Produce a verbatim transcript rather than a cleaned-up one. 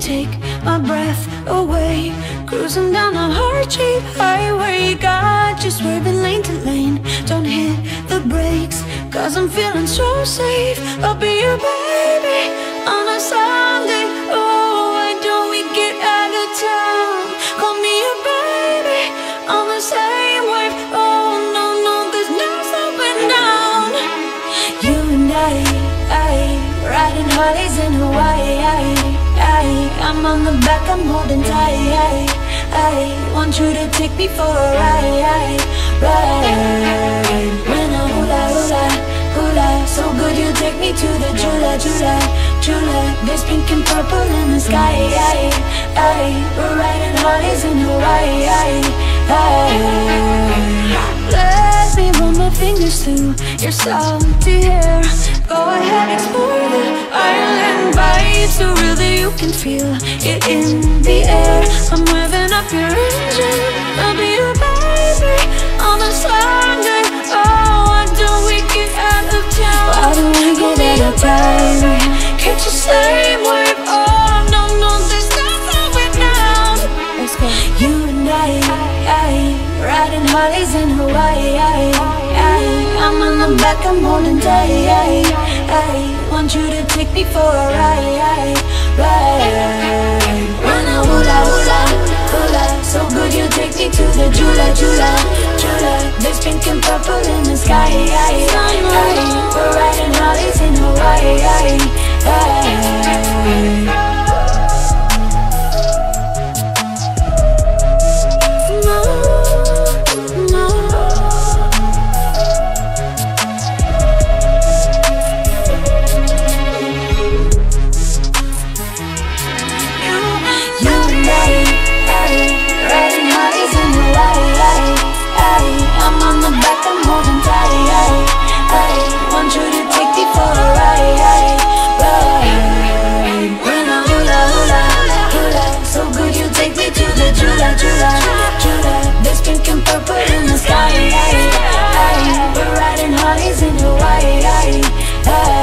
take my breath away. Cruising down a heart-shaped highway, got you swerving lane to lane. Don't hit the brakes, cause I'm feeling so safe. I'll be your baby on a Sunday. Oh, why don't we get out of town? Call me your baby on the same wave. Oh, no, no, there's no slowing down. You and I, I, riding Harleys in Hawaii. I, I, I'm on the back, I'm holding tight. I, I want you to take me for a ride, ride. When I hula, hula, hula, so good you take me to the Jula, Jula, Jula. There's pink and purple in the sky. I, I, we're riding Harleys in Hawaii. I, I, let me run my fingers through your salty hair. Go ahead, explore the island vibe, so really you can feel it in the air. I'm revving up your engine, I'll be your baby on a Sunday. Oh, why don't we get out of town? Why don't we get out of town? Catch the same wave. Oh, no, no, there's no slowing down. Let's go. You and I, I, riding Harleys in Hawaii. I, I, I'm on the back, I'm holding tight. I, I want you to take me for a ride, ride. When I hula, hula, hula, so good you take me to the Jula, Jula, Jula. There's pink and purple in the sky. I, I, we're riding Harleys in Hawaii. I, I, Jula, Jula, there's pink and purple in the sky. I, I, we're riding Harleys in Hawaii. I, I,